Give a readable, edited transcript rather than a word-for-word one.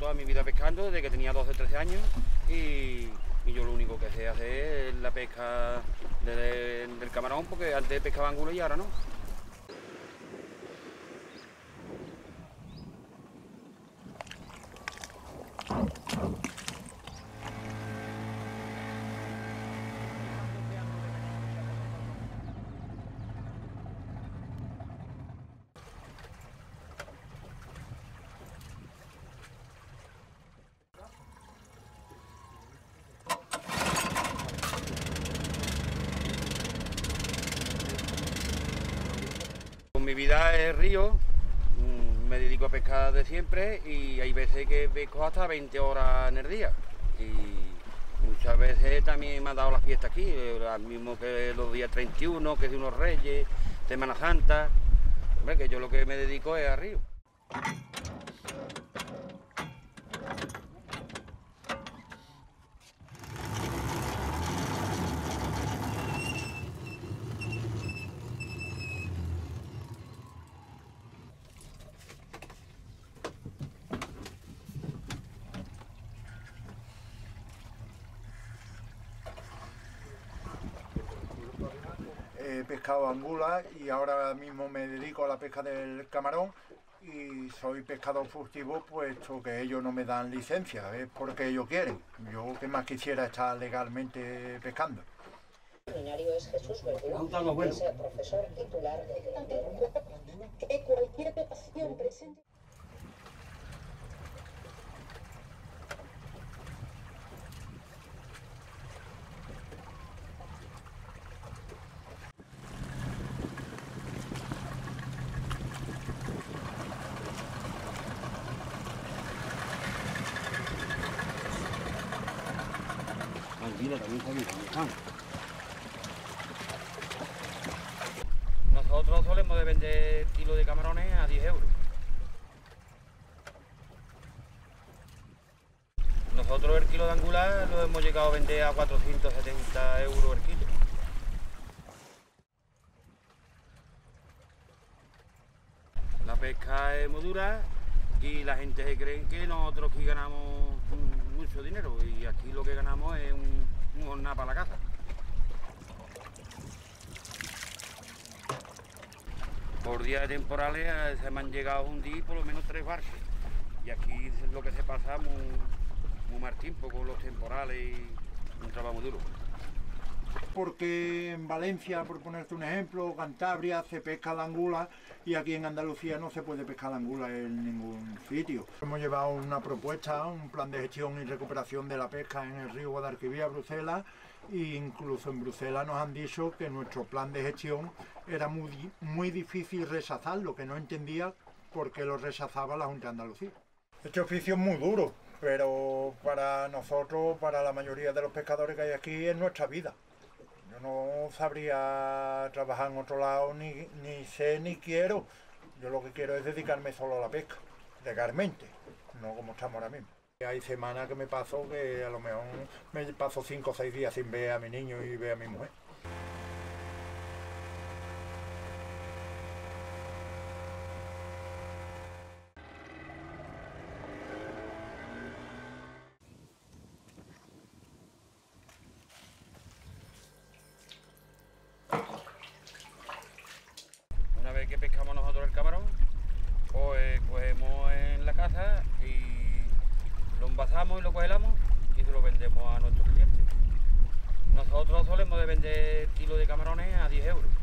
toda mi vida pescando, desde que tenía 12 o 13 años, y yo lo único que sé hacer es la pesca del camarón, porque antes pescaba angulo y ahora no. Mi vida es río, me dedico a pescar de siempre y hay veces que pesco hasta 20 horas en el día. Y muchas veces también me han dado las fiestas aquí, al mismo que los días 31, que es de unos reyes, Semana Santa. Hombre, que yo lo que me dedico es a río. He pescado angulas y ahora mismo me dedico a la pesca del camarón y soy pescador furtivo puesto que ellos no me dan licencia, es porque ellos quieren. Yo que más quisiera estar legalmente pescando. El seminario es Jesús Verdugo, que es el profesor titular de cualquier pasión presente. Nosotros solemos de vender kilos de camarones a 10 euros. Nosotros el kilo de angular lo hemos llegado a vender a 470 euros el kilo. La pesca es muy dura y la gente se cree que nosotros aquí ganamos mucho dinero y aquí lo que ganamos es un jornal para la casa. Por días de temporales se me han llegado a hundir por lo menos 3 barcos y aquí es lo que se pasa muy mal tiempo con los temporales y un trabajo muy duro. Porque en Valencia, por ponerte un ejemplo, Cantabria se pesca la angula y aquí en Andalucía no se puede pescar la angula en ningún sitio. Hemos llevado una propuesta, un plan de gestión y recuperación de la pesca en el río Guadalquivir a Bruselas e incluso en Bruselas nos han dicho que nuestro plan de gestión era muy difícil rechazarlo, que no entendía por qué lo rechazaba la Junta de Andalucía. Este oficio es muy duro, pero para nosotros, para la mayoría de los pescadores que hay aquí, es nuestra vida. Yo no sabría trabajar en otro lado, ni sé ni quiero. Yo lo que quiero es dedicarme solo a la pesca, legalmente, no como estamos ahora mismo. Hay semanas que me paso que a lo mejor me paso 5 o 6 días sin ver a mi niño y ver a mi mujer. Una vez que pescamos nosotros el camarón, pues cogemos en la casa y lo envasamos y lo congelamos y se lo vendemos a nuestros clientes. Nosotros solemos de vender kilos de camarones a 10 euros.